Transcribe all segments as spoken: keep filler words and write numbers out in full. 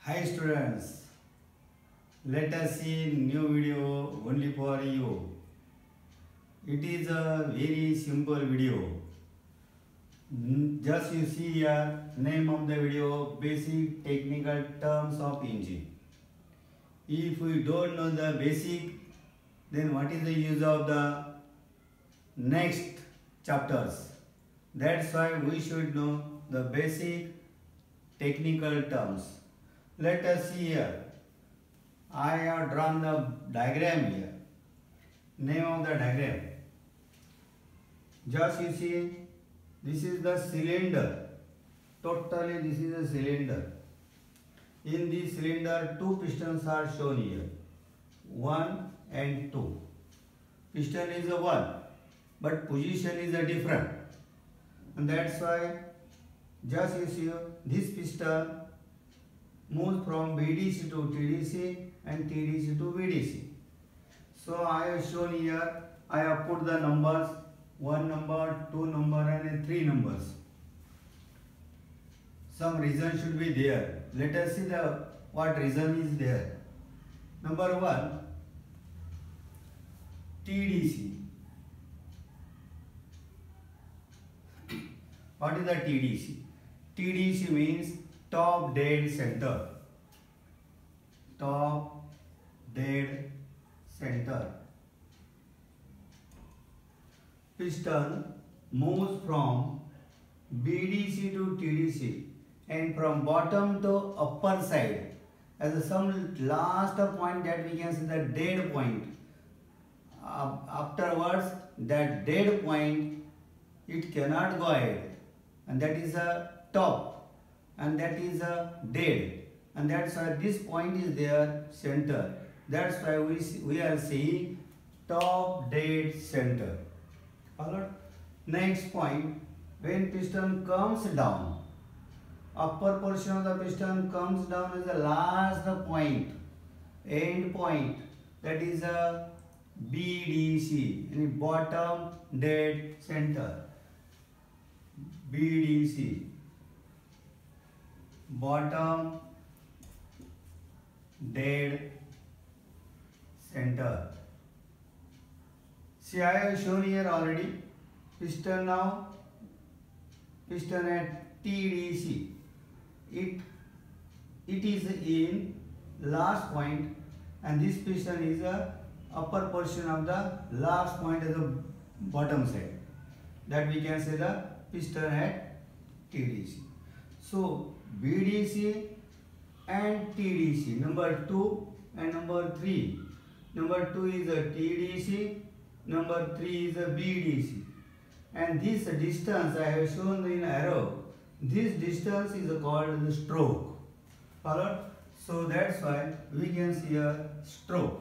Hi students, let us see new video only for you. It is a very simple video. Just you see here, name of the video, basic technical terms of engine. If we don't know the basic, then what is the use of the next chapters? That's why we should know the basic technical terms. Let us see here. I have drawn the diagram here. Name of the diagram. Just you see, this is the cylinder. Totally this is a cylinder. In this cylinder, two pistons are shown here. One and two. Piston is a one, but position is a different. And that's why just you see this piston moves from B D C to T D C and T D C to V D C. So I have shown here, I have put the numbers, one number, two number and three numbers. Some reason should be there. Let us see the what reason is there. Number one, T D C. What is the T D C? T D C means top dead center. Top dead center. Piston moves from B D C to T D C and from bottom to upper side. As some last point that we can see the dead point. Uh, afterwards, that dead point, it cannot go ahead. And that is a top. And that is a dead. And that's why this point is their center. That's why we, see, we are seeing top dead center. Alright. Next point, when piston comes down, upper portion of the piston comes down is the last point, end point, that is a B D C, in bottom dead center. B D C, bottom dead center. See, I have shown here already piston now, piston at T D C. It, it is in last point and this piston is a upper portion of the last point at the bottom side. That we can say the piston at T D C. So B D C and T D C, number two and number three. Number two is a T D C, number three is a B D C. And this distance I have shown in arrow. This distance is called the stroke. Alright? So that's why we can see a stroke.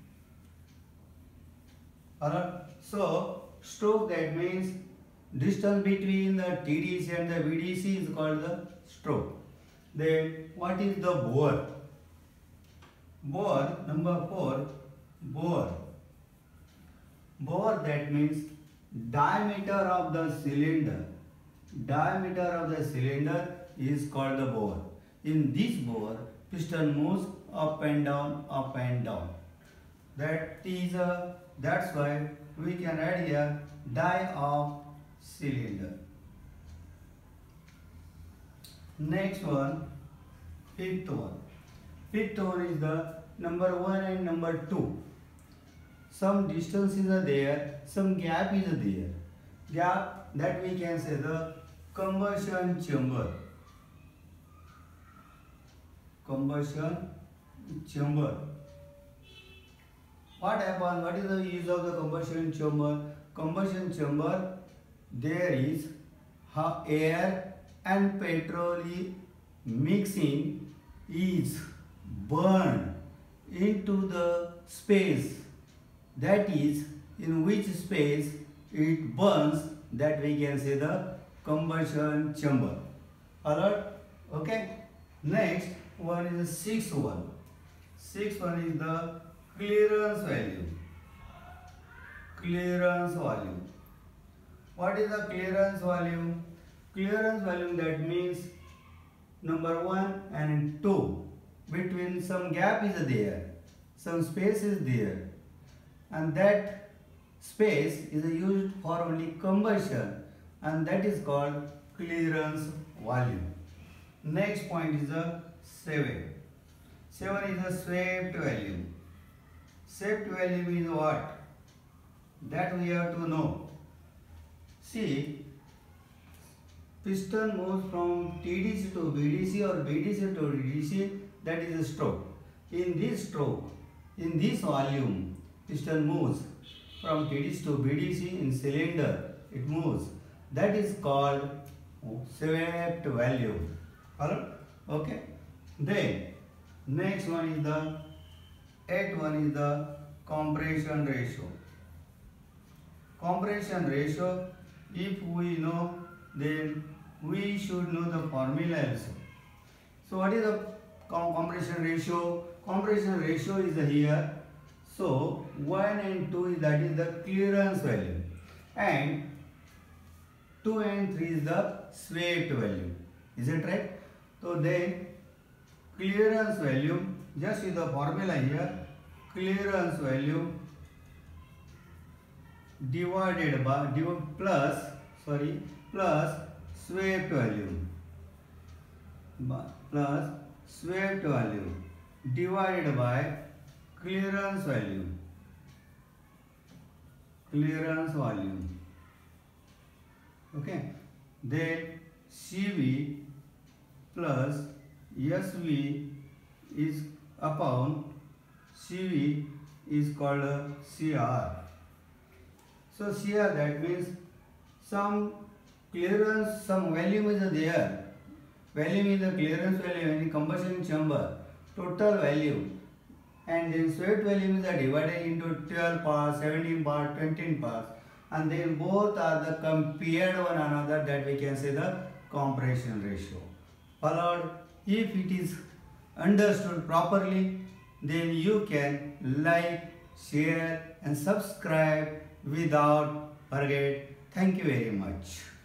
Alright? So stroke, that means distance between the T D C and the V D C is called the stroke. Then what is the bore? Bore, number four, bore. Bore, that means diameter of the cylinder. Diameter of the cylinder is called the bore. In this bore, piston moves up and down, up and down. That is a, that's why we can add here die of cylinder. Next one, fifth one. Fifth one is the number one and number two. Some distances are there, some gap is there. Gap, that we can say the combustion chamber. Combustion chamber. What happens? What is the use of the combustion chamber? Combustion chamber, there is air and petrol mixing is burned into the space. That is, in which space it burns, that we can say the combustion chamber. Alright? Okay? Next one is the sixth one. Sixth one is the clearance value. Clearance value. What is the clearance value? Clearance value, that means number one and two. between some gap is there, some space is there, and that space is used for only combustion, and that is called clearance volume. Next point is the seven. seven is the swept volume. Swept volume is what? That we have to know. See, piston moves from T D C to B D C or B D C to D D C, that is a stroke. In this stroke, in this volume, piston moves from T D C to B D C in cylinder, it moves. That is called swept volume. Follow? Okay. Then, next one is the, eighth one is the compression ratio. Compression ratio, if we know, then we should know the formula also. So what is the com compression ratio? Compression ratio is here. So one and two is, that is the clearance value, and two and three is the swept value. Is it right? So then clearance value, just is the formula here, clearance value divided by div plus sorry plus swept volume plus swept volume divided by clearance value clearance volume. Okay, then C V plus S V is upon C V is called C R. So C R, that means some clearance, some volume is there. Volume is the clearance value in the combustion chamber, total value, and then swept volume is divided into twelve parts, seventeen parts, twenty parts, and then both are the compared one another, that we can say the compression ratio. Followed, if it is understood properly, then you can like, share and subscribe without forget. Thank you very much.